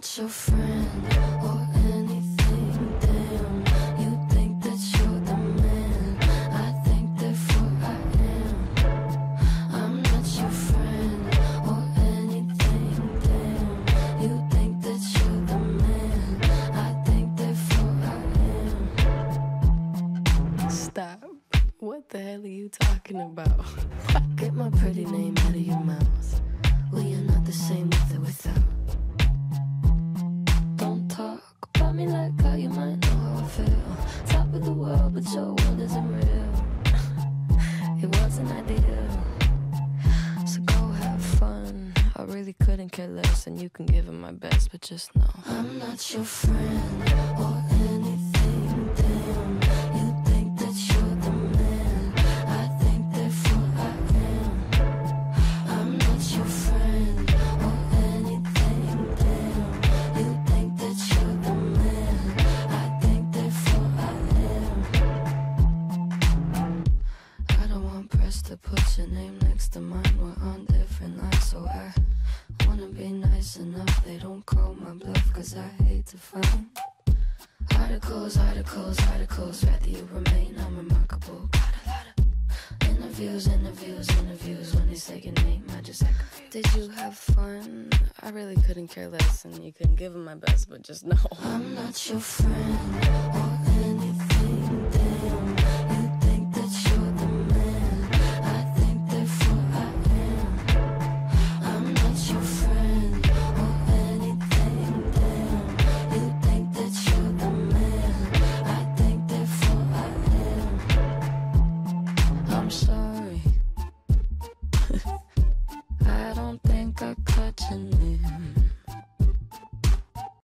not your friend or anything, damn. You think that you're the man, I think therefore I am. I'm not your friend or anything, damn. You think that you're the man, I think therefore I am. Stop. What the hell are you talking about? Get my pretty name out of your mouth. We are not the same with or without. Don't talk about me like how you might know how I feel. Top of the world, but your world isn't real. It wasn't ideal. So go have fun. I really couldn't care less, and you can give it my best, but just know I'm not your friend or anything, damn. You think that you're the man, I think therefore I am. I'm not your friend or anything, damn. You think that you're the man, I think therefore I am. I don't want press to put your name next to mine. We're on different lines, so I wanna be nice enough. They don't call my bluff, cause I hate to find articles, rather you remain unremarkable. Got a lot of interviews. When they say your name, I just act confused. Did you have fun? I really couldn't care less, and you couldn't give it my best, but just know I'm not your friend or anything, damn. You think that you're the man, I think therefore I am. I'm not your friend or anything, damn. You think that you're the man, I think therefore I am. I'm sorry. I don't think I caught your name.